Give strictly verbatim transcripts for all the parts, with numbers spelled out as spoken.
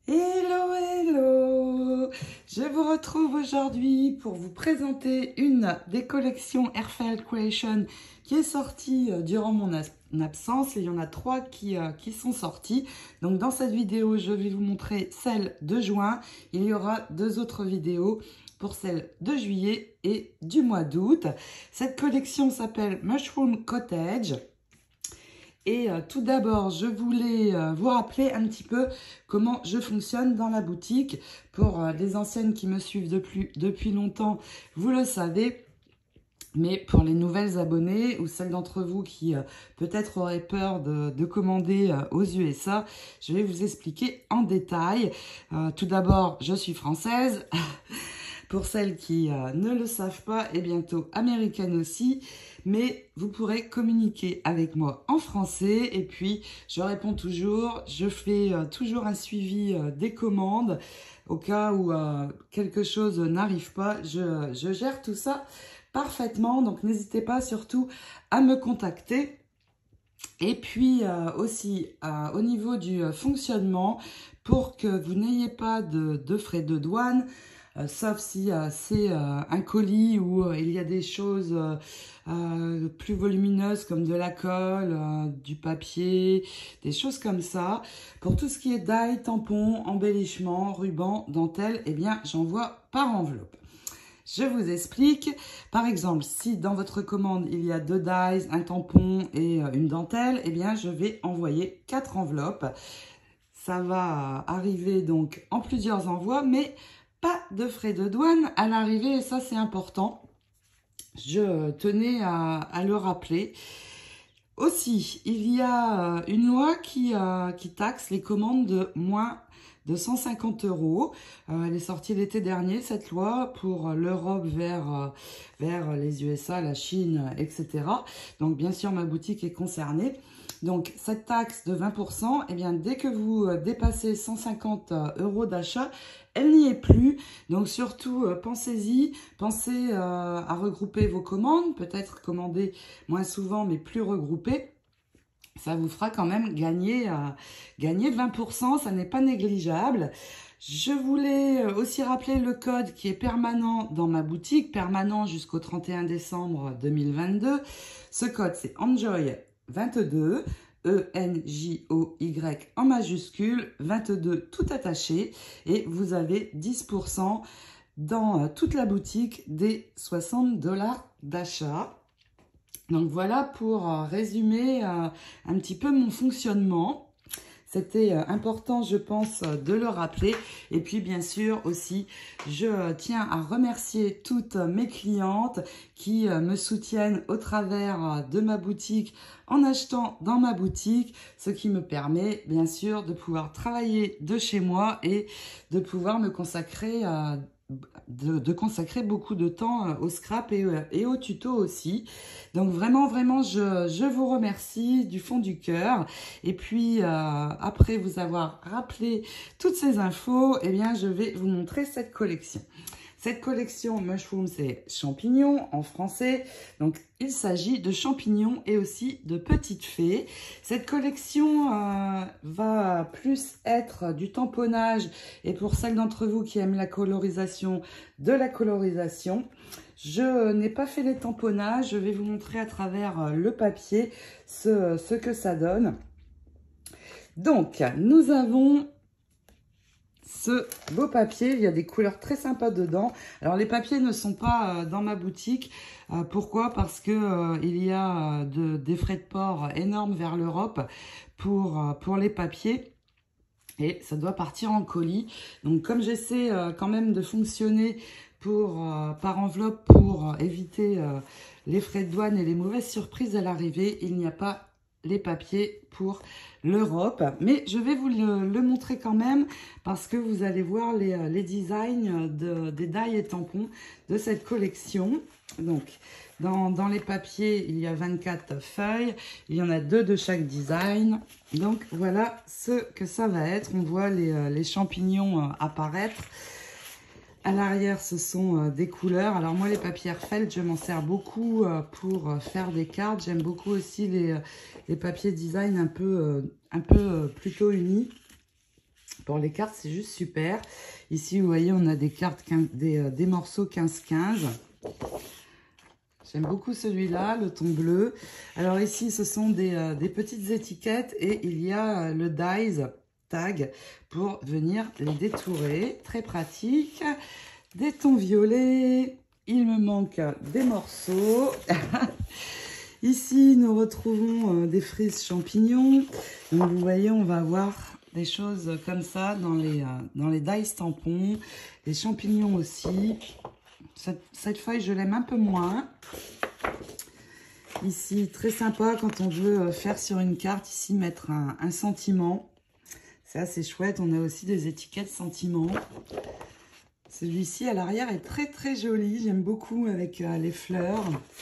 Hello, hello! Je vous retrouve aujourd'hui pour vous présenter une des collections Airfeld Creation qui est sortie durant mon absence. Et il y en a trois qui, euh, qui sont sorties. Donc dans cette vidéo, je vais vous montrer celle de juin. Il y aura deux autres vidéos pour celle de juillet et du mois d'août. Cette collection s'appelle Mushroom Cottage. Et euh, tout d'abord, je voulais euh, vous rappeler un petit peu comment je fonctionne dans la boutique. Pour euh, les anciennes qui me suivent depuis, depuis longtemps, vous le savez. Mais pour les nouvelles abonnées ou celles d'entre vous qui euh, peut-être auraient peur de, de commander euh, aux U S A, je vais vous expliquer en détail. Euh, tout d'abord, je suis française. Pour celles qui euh, ne le savent pas, et bientôt américaine aussi, mais vous pourrez communiquer avec moi en français. Et puis, je réponds toujours, je fais euh, toujours un suivi euh, des commandes. Au cas où euh, quelque chose n'arrive pas, je, je gère tout ça parfaitement. Donc, n'hésitez pas surtout à me contacter. Et puis euh, aussi, euh, au niveau du euh, fonctionnement, pour que vous n'ayez pas de, de frais de douane, Euh, sauf si euh, c'est euh, un colis où euh, il y a des choses euh, euh, plus volumineuses comme de la colle, euh, du papier, des choses comme ça. Pour tout ce qui est die, tampons, embellissement, ruban, dentelle, eh bien j'envoie par enveloppe. Je vous explique. Par exemple, si dans votre commande il y a deux dies, un tampon et euh, une dentelle, eh bien je vais envoyer quatre enveloppes. Ça va arriver donc en plusieurs envois, mais pas de frais de douane à l'arrivée, et ça c'est important. Je tenais à, à le rappeler. Aussi, il y a une loi qui, euh, qui taxe les commandes de moins de cent cinquante euros. Euh, elle est sortie l'été dernier, cette loi, pour l'Europe vers, euh, vers les U S A, la Chine, et cetera. Donc, bien sûr, ma boutique est concernée. Donc, cette taxe de vingt pour cent, eh bien, dès que vous dépassez cent cinquante euros d'achat, elle n'y est plus. Donc, surtout, euh, pensez-y. Pensez euh, à regrouper vos commandes. Peut-être commander moins souvent, mais plus regroupées. Ça vous fera quand même gagner, euh, gagner vingt pour cent. Ça n'est pas négligeable. Je voulais aussi rappeler le code qui est permanent dans ma boutique, permanent jusqu'au trente et un décembre deux mille vingt-deux. Ce code, c'est Enjoy vingt-deux, E N J O Y en majuscule, vingt-deux tout attaché, et vous avez dix pour cent dans toute la boutique des soixante dollars d'achat. Donc voilà pour résumer un petit peu mon fonctionnement. C'était important, je pense, de le rappeler. Et puis, bien sûr, aussi, je tiens à remercier toutes mes clientes qui me soutiennent au travers de ma boutique en achetant dans ma boutique, ce qui me permet, bien sûr, de pouvoir travailler de chez moi et de pouvoir me consacrer à De, de consacrer beaucoup de temps au scrap et, et au tuto aussi. Donc vraiment, vraiment, je, je vous remercie du fond du cœur. Et puis, euh, après vous avoir rappelé toutes ces infos, eh bien, je vais vous montrer cette collection. Cette collection Mushroom, c'est champignons en français. Donc, il s'agit de champignons et aussi de petites fées. Cette collection euh, va plus être du tamponnage. Et pour celles d'entre vous qui aiment la colorisation, de la colorisation. Je n'ai pas fait les tamponnages. Je vais vous montrer à travers le papier ce, ce que ça donne. Donc, nous avons ce beau papier, il y a des couleurs très sympas dedans. Alors les papiers ne sont pas euh, dans ma boutique. Euh, pourquoi? Parce que euh, il y a de, des frais de port énormes vers l'Europe pour, euh, pour les papiers. Et ça doit partir en colis. Donc comme j'essaie euh, quand même de fonctionner pour, euh, par enveloppe pour euh, éviter euh, les frais de douane et les mauvaises surprises à l'arrivée, il n'y a pas les papiers pour l'Europe, mais je vais vous le, le montrer quand même parce que vous allez voir les, les designs de, des dies et tampons de cette collection. Donc dans, dans les papiers il y a vingt-quatre feuilles, il y en a deux de chaque design. Donc voilà ce que ça va être. On voit les, les champignons apparaître. À l'arrière, ce sont euh, des couleurs. Alors moi, les papiers Airfeld, je m'en sers beaucoup euh, pour euh, faire des cartes. J'aime beaucoup aussi les, les papiers design un peu, euh, un peu euh, plutôt unis Pour les cartes, c'est juste super. Ici, vous voyez, on a des cartes, des, euh, des morceaux quinze quinze. J'aime beaucoup celui-là, le ton bleu. Alors ici, ce sont des, euh, des petites étiquettes et il y a euh, le dies tag pour venir les détourer. Très pratique. Des tons violets. Il me manque des morceaux. Ici, nous retrouvons euh, des frises champignons. Donc, vous voyez, on va avoir des choses comme ça dans les, euh, dans les dies tampons. Les champignons aussi. Cette, cette feuille, je l'aime un peu moins. Ici, très sympa quand on veut faire sur une carte, ici, mettre un, un sentiment. C'est assez chouette. On a aussi des étiquettes sentiments. Celui-ci, à l'arrière, est très, très joli. J'aime beaucoup avec euh, les fleurs.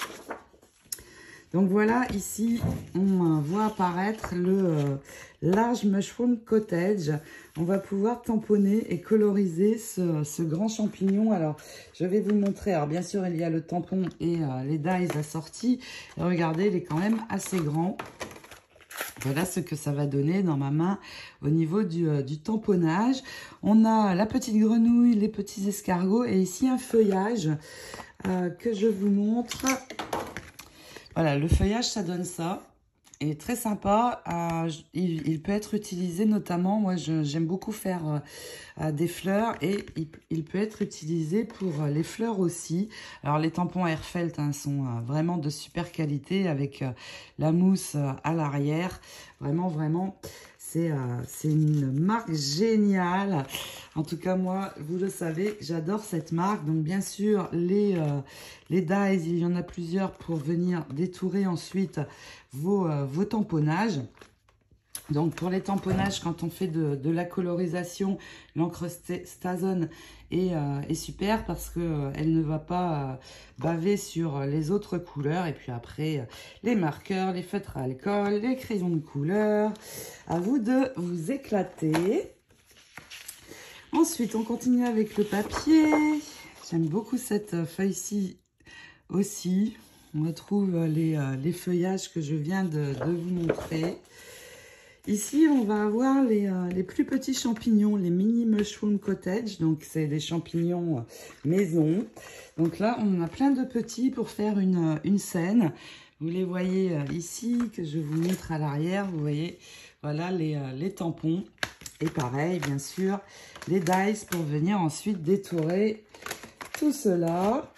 Donc voilà, ici, on voit apparaître le euh, Large Mushroom Cottage. On va pouvoir tamponner et coloriser ce, ce grand champignon. Alors, je vais vous montrer. Alors, bien sûr, il y a le tampon et euh, les dies assortis. Et regardez, il est quand même assez grand. Voilà ce que ça va donner dans ma main au niveau du, euh, du tamponnage. On a la petite grenouille, les petits escargots et ici un feuillage euh, que je vous montre. Voilà, le feuillage, ça donne ça. Il est très sympa. Euh, il, il peut être utilisé notamment, moi j'aime beaucoup faire euh, des fleurs et il, il peut être utilisé pour les fleurs aussi. Alors les tampons Airfelt hein, sont euh, vraiment de super qualité avec euh, la mousse euh, à l'arrière. Vraiment, vraiment, c'est euh, c'est une marque géniale. En tout cas, moi, vous le savez, j'adore cette marque. Donc bien sûr, les, euh, les dies, il y en a plusieurs pour venir détourer ensuite vos, euh, vos tamponnages. Donc pour les tamponnages, quand on fait de, de la colorisation, l'encre Stazone est, euh, est super parce qu'elle euh, ne va pas euh, baver sur les autres couleurs. Et puis après, euh, les marqueurs, les feutres à alcool, les crayons de couleur. À vous de vous éclater. Ensuite, on continue avec le papier. J'aime beaucoup cette feuille-ci aussi. On retrouve les, euh, les feuillages que je viens de, de vous montrer. Ici, on va avoir les, euh, les plus petits champignons, les mini mushroom cottage. Donc, c'est des champignons euh, maison. Donc là, on en a plein de petits pour faire une, une scène. Vous les voyez euh, ici, que je vous montre à l'arrière. Vous voyez, voilà les, euh, les tampons. Et pareil, bien sûr, les dies pour venir ensuite détourer tout cela.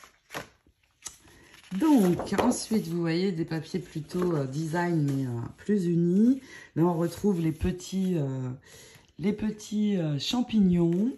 Donc, ensuite, vous voyez des papiers plutôt euh, design, mais euh, plus unis. Là, on retrouve les petits, euh, les petits euh, champignons.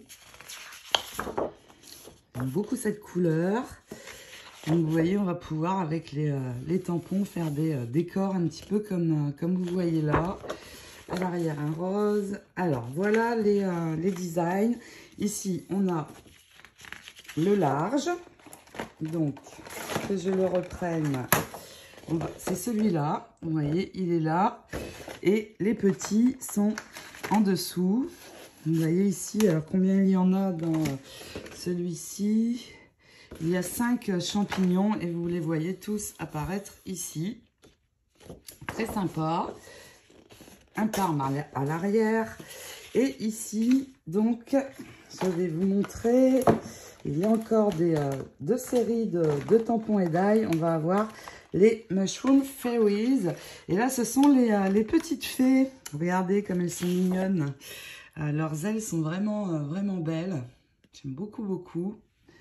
J'aime beaucoup cette couleur. Donc, vous voyez, on va pouvoir, avec les, euh, les tampons, faire des euh, décors un petit peu comme, euh, comme vous voyez là. À l'arrière, un rose. Alors, voilà les, euh, les designs. Ici, on a le large. Donc, que je le reprenne, c'est celui-là, vous voyez, il est là, et les petits sont en dessous. Vous voyez ici, alors combien il y en a dans celui-ci? Il y a cinq champignons et vous les voyez tous apparaître ici. Très sympa. Un par à l'arrière. Et ici, donc, je vais vous montrer... Il y a encore des, euh, deux séries de, de tampons et d'ail. On va avoir les Mushroom Fairies. Et là, ce sont les, euh, les petites fées. Regardez comme elles sont mignonnes. Euh, leurs ailes sont vraiment, euh, vraiment belles. J'aime beaucoup, beaucoup.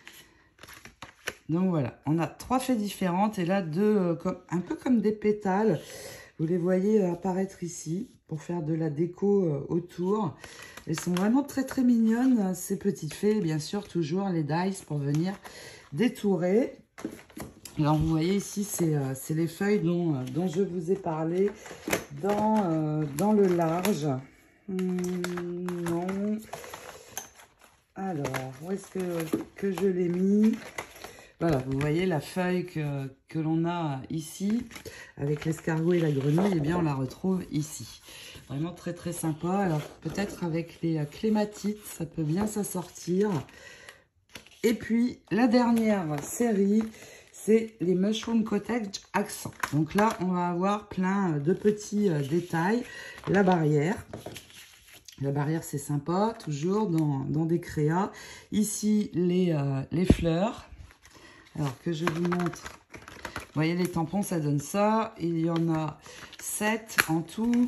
Donc voilà, on a trois fées différentes. Et là, deux, euh, comme, un peu comme des pétales. Vous les voyez euh, apparaître ici pour faire de la déco euh, autour. Elles sont vraiment très très mignonnes, ces petites fées. Et bien sûr, toujours les dies pour venir détourer. Alors, vous voyez ici, c'est euh, les feuilles dont, euh, dont je vous ai parlé dans, euh, dans le large. Hum, non. Alors, où est-ce que, que je l'ai mis? Voilà, vous voyez la feuille que, que l'on a ici, avec l'escargot et la grenouille, eh bien, on la retrouve ici. Vraiment très très sympa. Alors peut-être avec les clématites, ça peut bien s'assortir. Et puis la dernière série, c'est les Mushroom Cottage Accent. Donc là, on va avoir plein de petits euh, détails. La barrière. La barrière, c'est sympa, toujours dans, dans des créas. Ici, les, euh, les fleurs. Alors que je vous montre. Vous voyez, les tampons, ça donne ça. Il y en a sept en tout.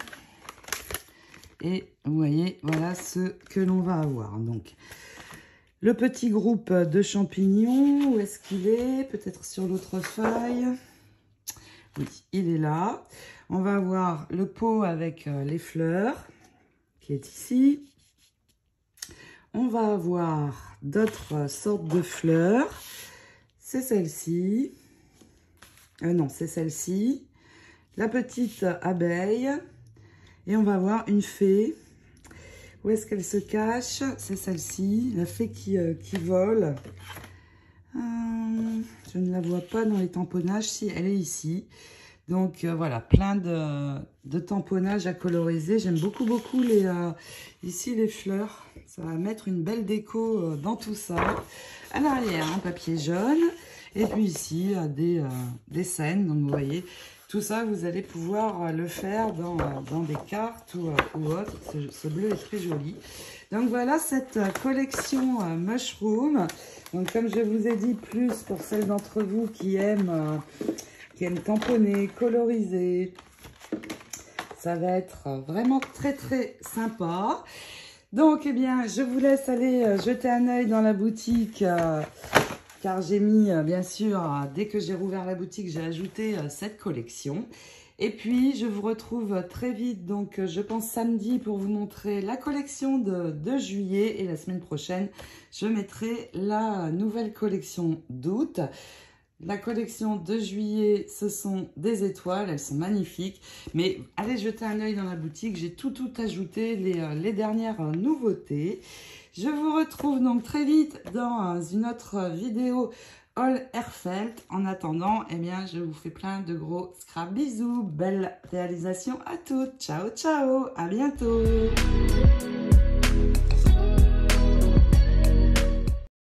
Et vous voyez, voilà ce que l'on va avoir. Donc, le petit groupe de champignons, où est-ce qu'il est? Peut-être sur l'autre feuille. Oui, il est là. On va avoir le pot avec les fleurs, qui est ici. On va avoir d'autres sortes de fleurs. C'est celle-ci. Euh, non, c'est celle-ci. La petite abeille. Et on va avoir une fée. Où est-ce qu'elle se cache? C'est celle-ci. La fée qui, euh, qui vole. Euh, je ne la vois pas dans les tamponnages. Si, elle est ici. Donc euh, voilà, plein de, de tamponnages à coloriser. J'aime beaucoup, beaucoup les, euh, ici les fleurs. Ça va mettre une belle déco euh, dans tout ça. À l'arrière, un papier jaune. Et puis ici, euh, des, euh, des scènes. Donc vous voyez, tout ça, vous allez pouvoir euh, le faire dans, euh, dans des cartes ou, euh, ou autre. Ce, ce bleu est très joli. Donc voilà cette euh, collection euh, Mushroom. Donc comme je vous ai dit, plus pour celles d'entre vous qui aiment... Euh, qui aiment tamponner, coloriser. Ça va être vraiment très très sympa. Donc, eh bien, je vous laisse aller jeter un œil dans la boutique, euh, car j'ai mis, euh, bien sûr, euh, dès que j'ai rouvert la boutique, j'ai ajouté euh, cette collection. Et puis, je vous retrouve très vite, donc je pense samedi, pour vous montrer la collection de, de juillet. Et la semaine prochaine, je mettrai la nouvelle collection d'août. La collection de juillet, ce sont des étoiles, elles sont magnifiques. Mais allez jeter un œil dans la boutique, j'ai tout tout ajouté, les, euh, les dernières euh, nouveautés. Je vous retrouve donc très vite dans euh, une autre vidéo Haul Airfelt. En attendant, eh bien, je vous fais plein de gros scrap bisous. Belle réalisation à toutes. Ciao, ciao, à bientôt.